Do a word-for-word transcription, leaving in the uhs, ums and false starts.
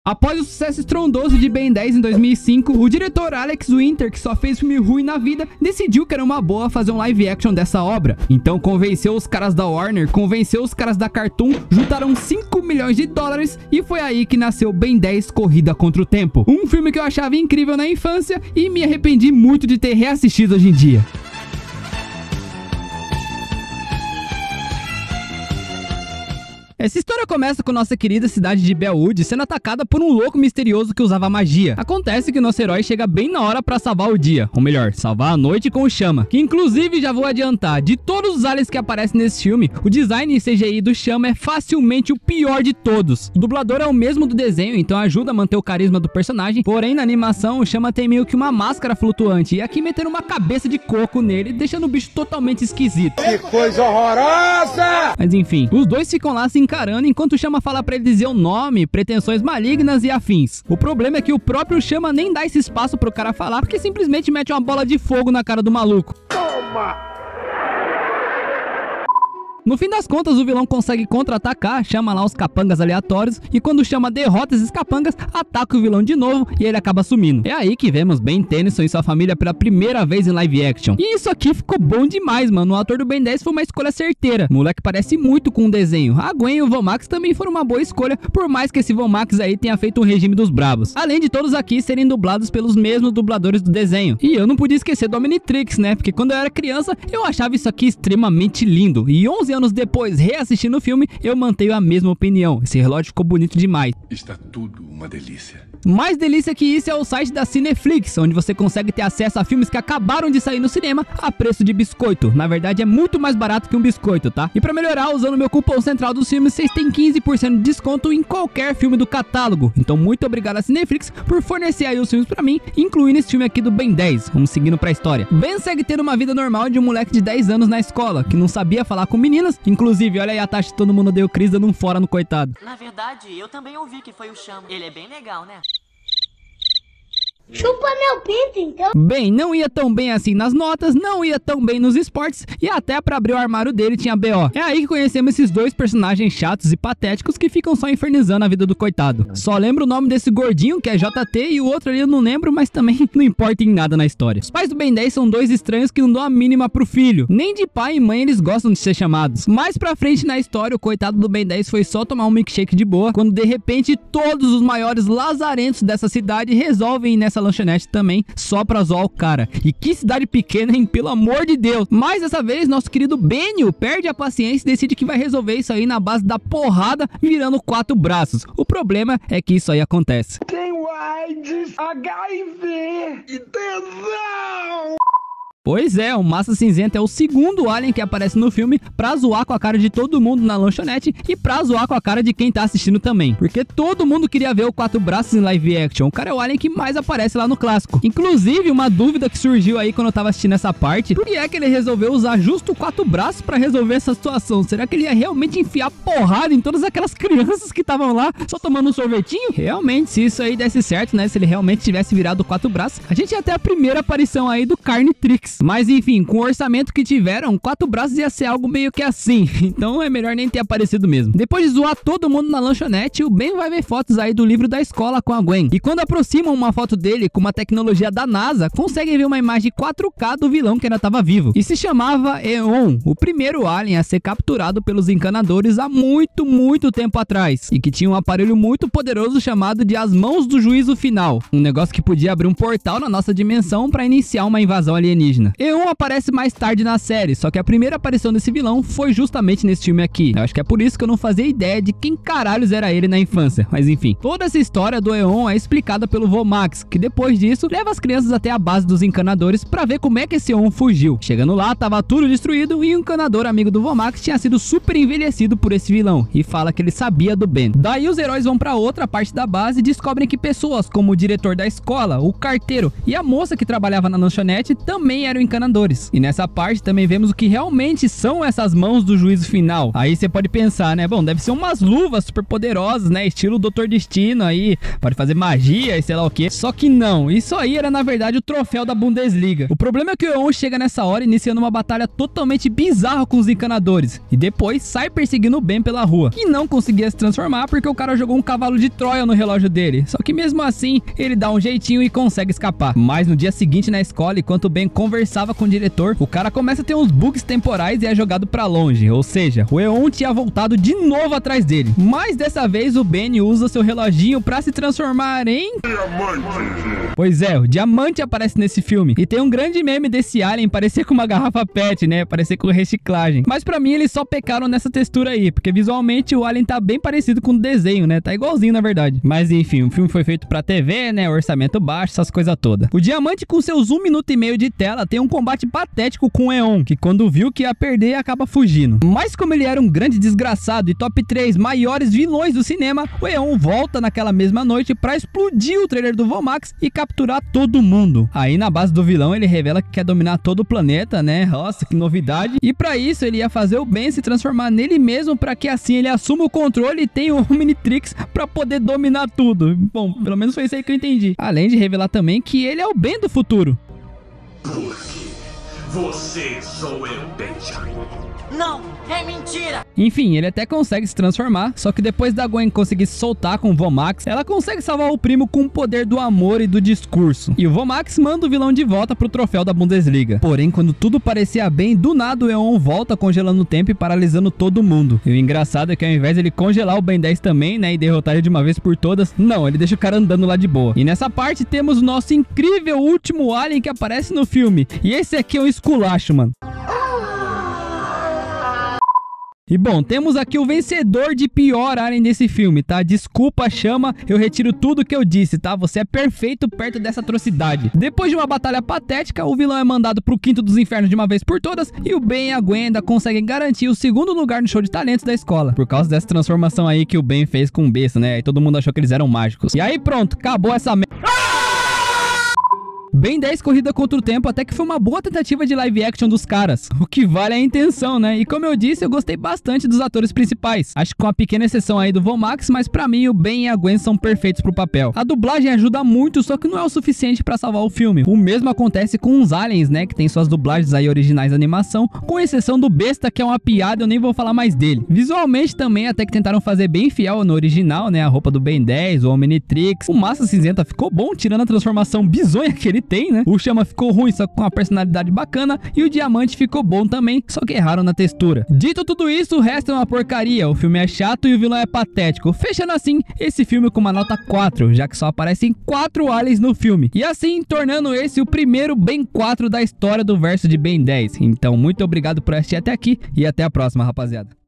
Após o sucesso estrondoso de Ben dez em dois mil e cinco, o diretor Alex Winter, que só fez filme ruim na vida, decidiu que era uma boa fazer um live action dessa obra. Então convenceu os caras da Warner, convenceu os caras da Cartoon, juntaram cinco milhões de dólares e foi aí que nasceu Ben dez Corrida contra o Tempo. Um filme que eu achava incrível na infância e me arrependi muito de ter reassistido hoje em dia. Essa história começa com nossa querida cidade de Bellwood sendo atacada por um louco misterioso que usava magia. Acontece que o nosso herói chega bem na hora pra salvar o dia, ou melhor, salvar a noite com o Chama, que inclusive já vou adiantar, de todos os aliens que aparecem nesse filme, o design e C G I do Chama é facilmente o pior de todos. O dublador é o mesmo do desenho, então ajuda a manter o carisma do personagem, porém na animação o Chama tem meio que uma máscara flutuante, e aqui meteram uma cabeça de coco nele, deixando o bicho totalmente esquisito. Que coisa horrorosa! Mas enfim, os dois ficam lá se encarando enquanto o Chama fala pra ele dizer o nome, pretensões malignas e afins. O problema é que o próprio Chama nem dá esse espaço pro cara falar, porque simplesmente mete uma bola de fogo na cara do maluco. Toma! No fim das contas, o vilão consegue contra-atacar, chama lá os capangas aleatórios, e quando o Chama derrota esses capangas, ataca o vilão de novo e ele acaba sumindo. É aí que vemos Ben Tennyson e sua família pela primeira vez em live action. E isso aqui ficou bom demais, mano. O ator do Ben dez foi uma escolha certeira. O moleque parece muito com o desenho. A Gwen e o Von Max também foram uma boa escolha, por mais que esse Von Max aí tenha feito um regime dos brabos. Além de todos aqui serem dublados pelos mesmos dubladores do desenho. E eu não podia esquecer do Omnitrix, né? Porque quando eu era criança, eu achava isso aqui extremamente lindo. E onze anos depois, reassistindo o filme, eu mantenho a mesma opinião. Esse relógio ficou bonito demais. Está tudo uma delícia. Mais delícia que isso é o site da Cineflix, onde você consegue ter acesso a filmes que acabaram de sair no cinema a preço de biscoito. Na verdade é muito mais barato que um biscoito, tá? E pra melhorar, usando meu cupom central dos filmes, vocês têm quinze por cento de desconto em qualquer filme do catálogo. Então muito obrigado a Cineflix por fornecer aí os filmes pra mim, incluindo esse filme aqui do Ben dez. Vamos seguindo pra história. Ben segue tendo uma vida normal de um moleque de dez anos na escola, que não sabia falar com meninas. Inclusive, olha aí a taxa de todo mundo deu Cris dando um fora no coitado. Na verdade, eu também ouvi que foi o Chama. Ele é bem legal, né? Chupa meu pinto, então. Bem, não ia tão bem assim nas notas, não ia tão bem nos esportes e até pra abrir o armário dele tinha B O. É aí que conhecemos esses dois personagens chatos e patéticos que ficam só infernizando a vida do coitado. Só lembro o nome desse gordinho, que é J T, e o outro ali eu não lembro, mas também não importa em nada na história. Os pais do Ben dez são dois estranhos que não dão a mínima pro filho. Nem de pai e mãe eles gostam de ser chamados. Mais pra frente na história, o coitado do Ben dez foi só tomar um milkshake de boa, quando de repente todos os maiores lazarentos dessa cidade resolvem ir nessa lanchonete também, só pra zoar o cara. E que cidade pequena, hein? Pelo amor de Deus. Mas dessa vez, nosso querido Benio perde a paciência e decide que vai resolver isso aí na base da porrada, virando quatro braços. O problema é que isso aí acontece. Tem AIDS, H I V e tesão! Pois é, o Massa Cinzenta é o segundo alien que aparece no filme pra zoar com a cara de todo mundo na lanchonete e pra zoar com a cara de quem tá assistindo também. Porque todo mundo queria ver o Quatro Braços em live action. O cara é o alien que mais aparece lá no clássico. Inclusive, uma dúvida que surgiu aí quando eu tava assistindo essa parte, por que é que ele resolveu usar justo o Quatro Braços pra resolver essa situação? Será que ele ia realmente enfiar porrada em todas aquelas crianças que estavam lá só tomando um sorvetinho? Realmente, se isso aí desse certo, né? Se ele realmente tivesse virado o Quatro Braços, a gente ia ter a primeira aparição aí do Carnitrix. Mas enfim, com o orçamento que tiveram, Quatro Braços ia ser algo meio que assim. Então é melhor nem ter aparecido mesmo. Depois de zoar todo mundo na lanchonete, o Ben vai ver fotos aí do livro da escola com a Gwen. E quando aproximam uma foto dele com uma tecnologia da NASA, conseguem ver uma imagem quatro K do vilão que ainda estava vivo. E se chamava Eon, o primeiro alien a ser capturado pelos encanadores há muito, muito tempo atrás. E que tinha um aparelho muito poderoso chamado de As Mãos do Juízo Final. Um negócio que podia abrir um portal na nossa dimensão para iniciar uma invasão alienígena. Eon aparece mais tarde na série, só que a primeira aparição desse vilão foi justamente nesse filme aqui. Eu acho que é por isso que eu não fazia ideia de quem caralhos era ele na infância. Mas enfim, toda essa história do Eon é explicada pelo Von Max, que depois disso leva as crianças até a base dos encanadores pra ver como é que esse Eon fugiu. Chegando lá, tava tudo destruído e o encanador amigo do Von Max tinha sido super envelhecido por esse vilão e fala que ele sabia do Ben. Daí os heróis vão pra outra parte da base e descobrem que pessoas como o diretor da escola, o carteiro e a moça que trabalhava na lanchonete também eram encanadores. E nessa parte também vemos o que realmente são essas mãos do juízo final. Aí você pode pensar, né? Bom, deve ser umas luvas super poderosas, né? Estilo doutor Destino aí, pode fazer magia e sei lá o que. Só que não, isso aí era na verdade o troféu da Bundesliga. O problema é que o Eon chega nessa hora iniciando uma batalha totalmente bizarra com os encanadores. E depois sai perseguindo o Ben pela rua. E não conseguia se transformar porque o cara jogou um cavalo de Troia no relógio dele. Só que mesmo assim, ele dá um jeitinho e consegue escapar. Mas no dia seguinte na escola, enquanto o Ben conversava com o diretor, o cara começa a ter uns bugs temporais e é jogado pra longe. Ou seja, o Eon tinha voltado de novo atrás dele. Mas dessa vez o Ben usa seu reloginho pra se transformar em... Diamante! Pois é, o Diamante aparece nesse filme. E tem um grande meme desse alien parecer com uma garrafa pet, né? Parecer com reciclagem. Mas pra mim eles só pecaram nessa textura aí, porque visualmente o alien tá bem parecido com o desenho, né? Tá igualzinho na verdade. Mas enfim, o filme foi feito pra T V, né? Orçamento baixo, essas coisas todas. O Diamante com seus um minuto e meio de tela tem um combate patético com o Eon, que quando viu que ia perder acaba fugindo. Mas como ele era um grande desgraçado e top três maiores vilões do cinema, o Eon volta naquela mesma noite pra explodir o trailer do Vomax e capturar todo mundo. Aí na base do vilão ele revela que quer dominar todo o planeta, né? Nossa, que novidade. E pra isso ele ia fazer o Ben se transformar nele mesmo pra que assim ele assuma o controle e tenha o Omnitrix pra poder dominar tudo. Bom, pelo menos foi isso aí que eu entendi. Além de revelar também que ele é o Ben do futuro. Porque você sou eu, Benjamin. Não, é mentira! Enfim, ele até consegue se transformar, só que depois da Gwen conseguir se soltar com o Vomax, ela consegue salvar o primo com o poder do amor e do discurso. E o Vomax manda o vilão de volta pro troféu da Bundesliga. Porém, quando tudo parecia bem, do nada o Eon volta congelando o tempo e paralisando todo mundo. E o engraçado é que ao invés de ele congelar o Ben dez também, né, e derrotar ele de uma vez por todas, não, ele deixa o cara andando lá de boa. E nessa parte temos o nosso incrível último alien que aparece no filme. E esse aqui é um esculacho, mano. E bom, temos aqui o vencedor de pior alien desse filme, tá? Desculpa, Chama, eu retiro tudo que eu disse, tá? Você é perfeito perto dessa atrocidade. Depois de uma batalha patética, o vilão é mandado pro quinto dos infernos de uma vez por todas e o Ben e a Gwen ainda conseguem garantir o segundo lugar no show de talentos da escola. Por causa dessa transformação aí que o Ben fez com o besta, né? E todo mundo achou que eles eram mágicos. E aí pronto, acabou essa merda. Ben dez corrida contra o tempo, até que foi uma boa tentativa de live action dos caras. O que vale é a intenção, né? E como eu disse, eu gostei bastante dos atores principais. Acho que com uma pequena exceção aí do Vomax, mas pra mim o Ben e a Gwen são perfeitos pro papel. A dublagem ajuda muito, só que não é o suficiente pra salvar o filme. O mesmo acontece com os aliens, né? Que tem suas dublagens aí originais da animação, com exceção do besta, que é uma piada, eu nem vou falar mais dele. Visualmente também, até que tentaram fazer bem fiel no original, né? A roupa do Ben dez, o Omnitrix. O Massa Cinzenta ficou bom, tirando a transformação bizonha que ele tem, né? O Chama ficou ruim, só com uma personalidade bacana, e o Diamante ficou bom também, só que erraram na textura. Dito tudo isso, o resto é uma porcaria. O filme é chato e o vilão é patético, fechando assim esse filme com uma nota quatro, já que só aparecem quatro aliens no filme, e assim tornando esse o primeiro Ben quatro da história do verso de Ben dez. Então muito obrigado por assistir até aqui e até a próxima, rapaziada.